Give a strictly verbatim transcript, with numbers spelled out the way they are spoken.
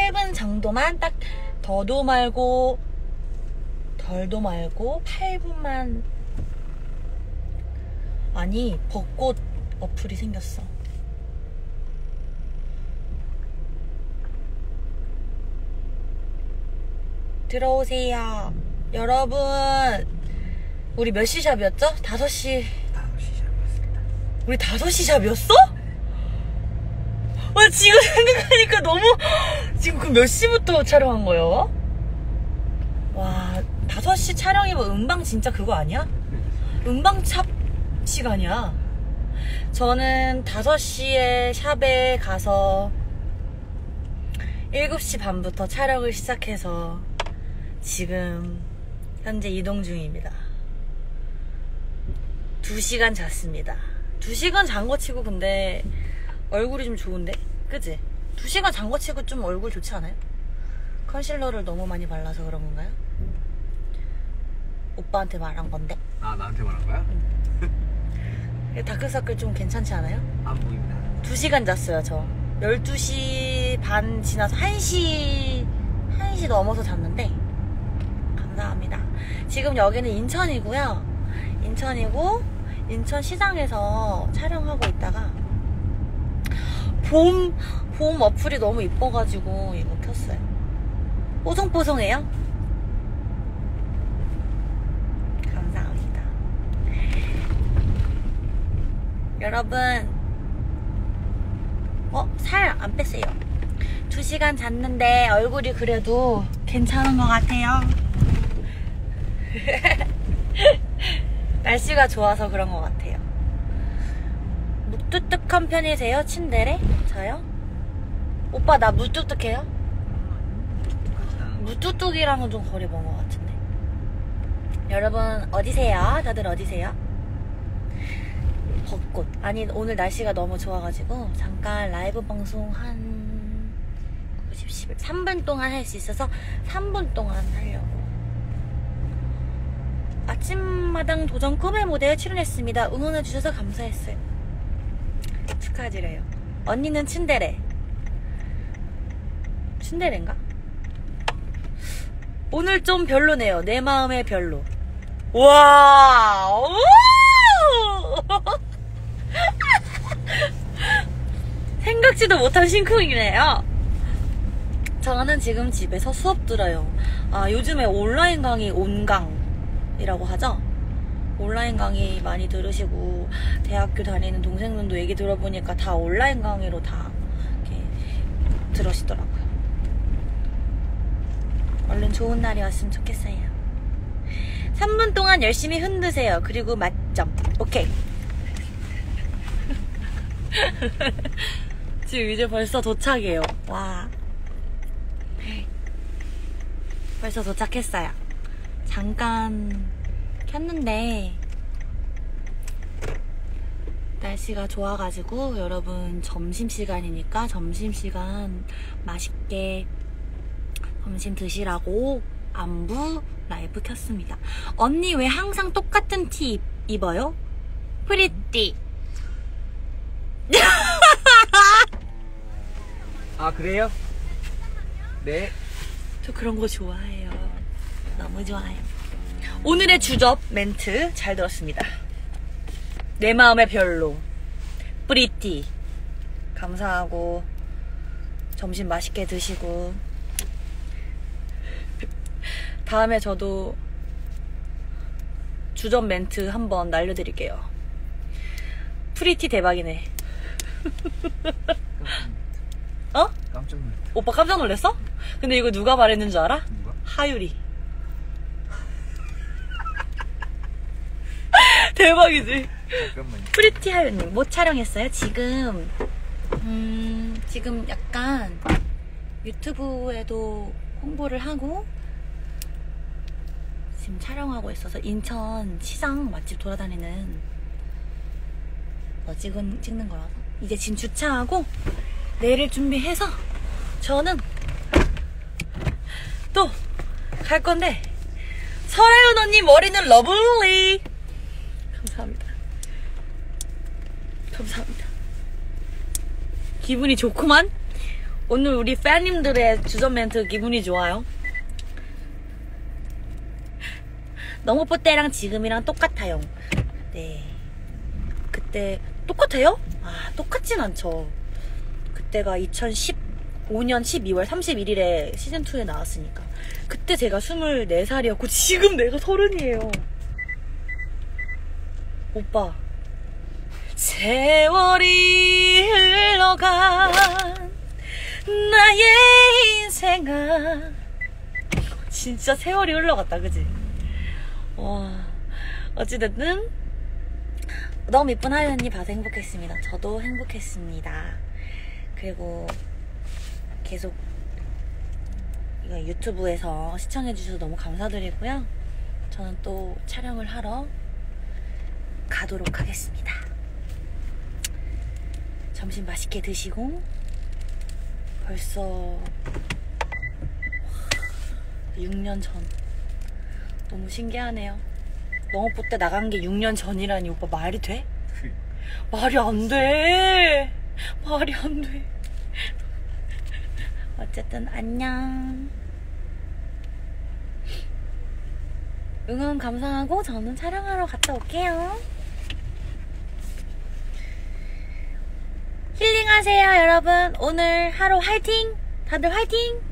팔 분 정도만 딱 더도 말고 덜도 말고 팔 분만. 아니 벚꽃 어플이 생겼어. 들어오세요 여러분. 우리 몇 시 샵이었죠? 다섯 시. 다섯 시 샵이었습니다. 우리 다섯 시 샵이었어? 와 지금 생각하니까 너무. 지금 그 몇 시부터 촬영한 거예요? 와 다섯 시 촬영이면 음방 진짜 그거 아니야? 음방 샵 시간이야. 저는 다섯 시에 샵에 가서 일곱 시 반부터 촬영을 시작해서 지금 현재 이동 중입니다. 두 시간 잤습니다. 두 시간 잔 거 치고 근데 얼굴이 좀 좋은데? 그치? 두 시간 잔 거 치고 좀 얼굴 좋지 않아요? 컨실러를 너무 많이 발라서 그런 건가요? 오빠한테 말한 건데? 아 나한테 말한 거야? 응. 다크서클 좀 괜찮지 않아요? 안 보입니다. 두 시간 잤어요 저. 열두 시 반 지나서 한 시 한 시 넘어서 잤는데 감사합니다. 지금 여기는 인천이고요. 인천이고 인천시장에서 촬영하고 있다가 봄, 봄 어플이 너무 이뻐가지고 이거 켰어요. 뽀송뽀송해요? 감사합니다. 여러분 어? 살 안 뺐어요. 두 시간 잤는데 얼굴이 그래도 괜찮은 것 같아요. 날씨가 좋아서 그런 것 같아요. 무뚝뚝한 편이세요? 친데레? 저요? 오빠 나 무뚝뚝해요? 무뚝뚝이랑은 좀 거리 먼 것 같은데. 여러분 어디세요? 다들 어디세요? 벚꽃. 아니 오늘 날씨가 너무 좋아가지고 잠깐 라이브 방송 한 구십, 십일, 삼 분 동안 할 수 있어서 삼 분 동안 하려고. 아침마당 도전 꿈의 무대에 출연했습니다. 응원해주셔서 감사했어요. 축하드려요. 언니는 츤데레. 츤데레인가? 오늘 좀 별로네요. 내 마음의 별로. 와. 생각지도 못한 심쿵이네요. 저는 지금 집에서 수업 들어요. 아 요즘에 온라인 강의 온강이라고 하죠. 온라인 강의 많이 들으시고 대학교 다니는 동생분도 얘기 들어보니까 다 온라인 강의로 다 이렇게 들으시더라고요. 얼른 좋은 날이 왔으면 좋겠어요. 삼 분 동안 열심히 흔드세요. 그리고 맛점. 오케이. 지금 이제 벌써 도착이에요. 와. 벌써 도착했어요. 잠깐 켰는데 날씨가 좋아가지고 여러분 점심시간이니까 점심시간 맛있게 점심 드시라고 안부 라이브 켰습니다. 언니 왜 항상 똑같은 티 입어요? 프리띠. 아 그래요? 네. 저 그런 거 좋아해요. 너무 좋아요. 오늘의 주접 멘트 잘 들었습니다. 내 마음의 별로. 프리띠. 감사하고 점심 맛있게 드시고 다음에 저도 주접 멘트 한번 날려드릴게요. 프리티 대박이네. 어? 깜짝 놀랐어. 오빠 깜짝 놀랐어? 근데 이거 누가 말했는 줄 알아? 누가? 하유리. 대박이지? 잠깐만요. 프리티 하유님 뭐 촬영했어요? 지금 음 지금 약간 유튜브에도 홍보를 하고 지금 촬영하고 있어서 인천 시장 맛집 돌아다니는 거 찍은, 찍는 거라서 이제 지금 주차하고 내일 준비해서 저는 또 갈 건데 설아윤 언니 머리는 러블리. 감사합니다. 감사합니다. 기분이 좋구만. 오늘 우리 팬님들의 주전 멘트 기분이 좋아요? 너무 뽀때랑 지금이랑 똑같아요. 네. 그때 똑같아요? 아, 똑같진 않죠. 그때가 이천십오 년 십이월 삼십일일에 시즌이에 나왔으니까. 그때 제가 스물네 살이었고 지금 내가 서른이에요. 오빠. 세월이 흘러간 나의 인생아. 진짜 세월이 흘러갔다, 그지? 와, 어찌됐든 너무 이쁜 하윤 언니 봐서 행복했습니다. 저도 행복했습니다. 그리고 계속 이거 유튜브에서 시청해주셔서 너무 감사드리고요. 저는 또 촬영을 하러 가도록 하겠습니다. 점심 맛있게 드시고. 벌써 육 년 전. 너무 신기하네요. 농업부 때 나간 게 육 년 전이라니. 오빠 말이 돼? 말이 안 돼. 말이 안 돼. 어쨌든 안녕. 응원 감사하고 저는 촬영하러 갔다 올게요. 힐링하세요 여러분. 오늘 하루 화이팅! 다들 화이팅!